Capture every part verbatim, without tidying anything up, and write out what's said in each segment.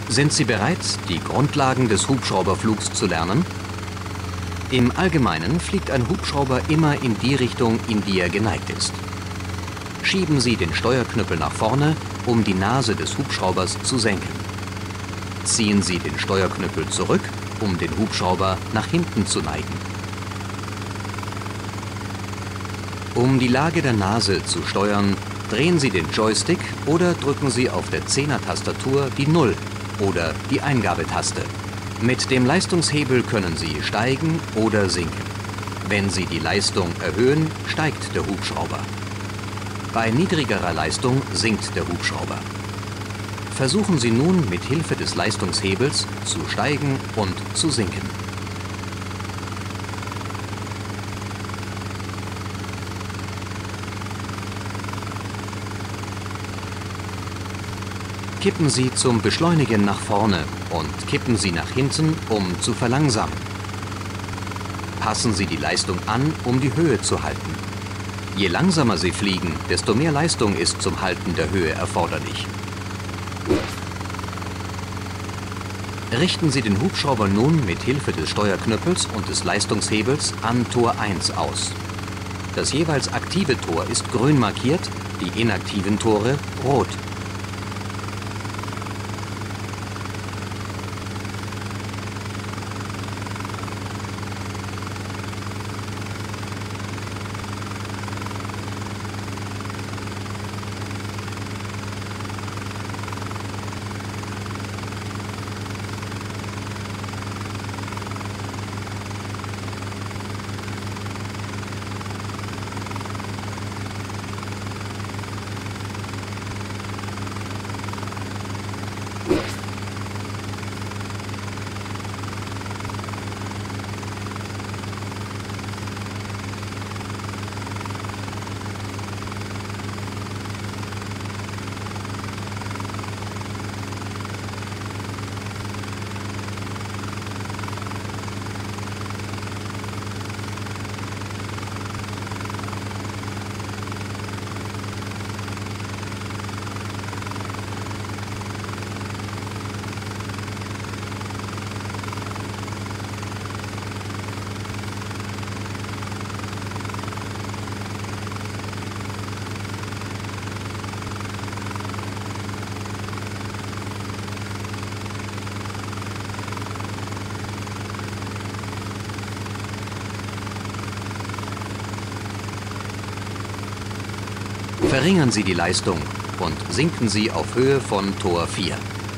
Sind Sie bereit, die Grundlagen des Hubschrauberflugs zu lernen? Im Allgemeinen fliegt ein Hubschrauber immer in die Richtung, in die er geneigt ist. Schieben Sie den Steuerknüppel nach vorne, um die Nase des Hubschraubers zu senken. Ziehen Sie den Steuerknüppel zurück, um den Hubschrauber nach hinten zu neigen. Um die Lage der Nase zu steuern, drehen Sie den Joystick oder drücken Sie auf der Zehner-Tastatur die Null oder die Eingabetaste. Mit dem Leistungshebel können Sie steigen oder sinken. Wenn Sie die Leistung erhöhen, steigt der Hubschrauber. Bei niedrigerer Leistung sinkt der Hubschrauber. Versuchen Sie nun mit Hilfe des Leistungshebels zu steigen und zu sinken. Kippen Sie zum Beschleunigen nach vorne und kippen Sie nach hinten, um zu verlangsamen. Passen Sie die Leistung an, um die Höhe zu halten. Je langsamer Sie fliegen, desto mehr Leistung ist zum Halten der Höhe erforderlich. Richten Sie den Hubschrauber nun mit Hilfe des Steuerknüppels und des Leistungshebels an Tor eins aus. Das jeweils aktive Tor ist grün markiert, die inaktiven Tore rot. Verringern Sie die Leistung und sinken Sie auf Höhe von Tor vier.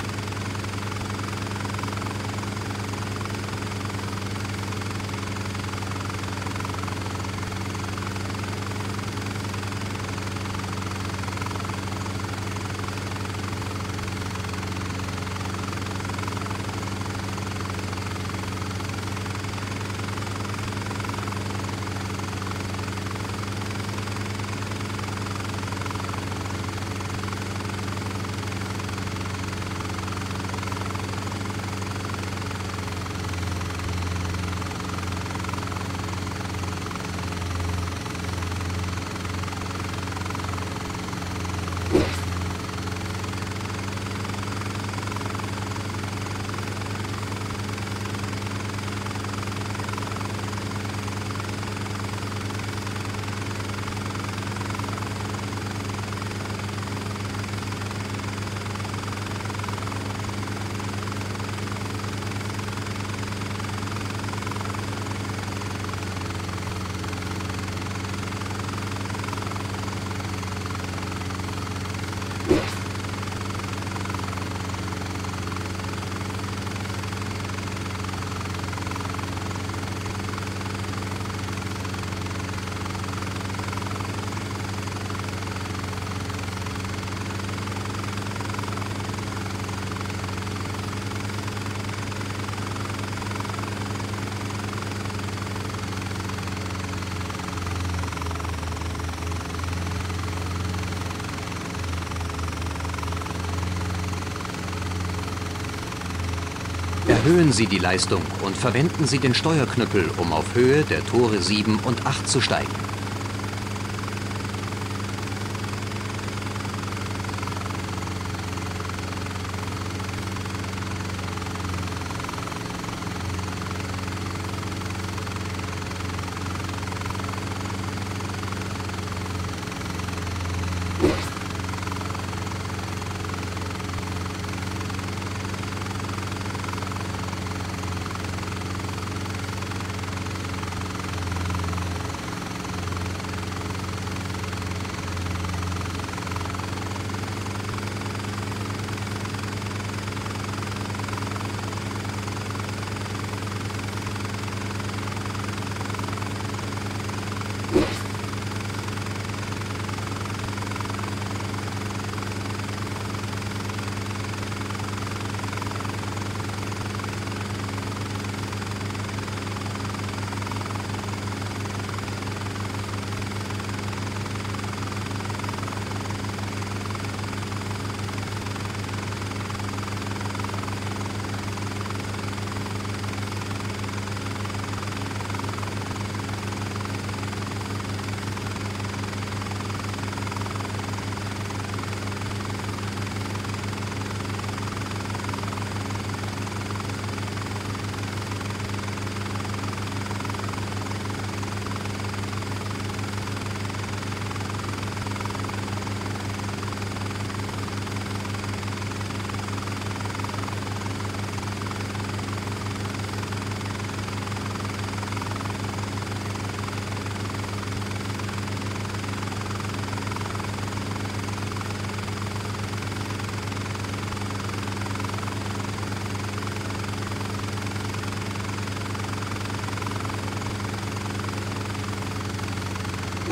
Erhöhen Sie die Leistung und verwenden Sie den Steuerknüppel, um auf Höhe der Tore sieben und acht zu steigen.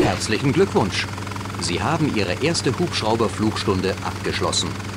Herzlichen Glückwunsch! Sie haben Ihre erste Hubschrauberflugstunde abgeschlossen.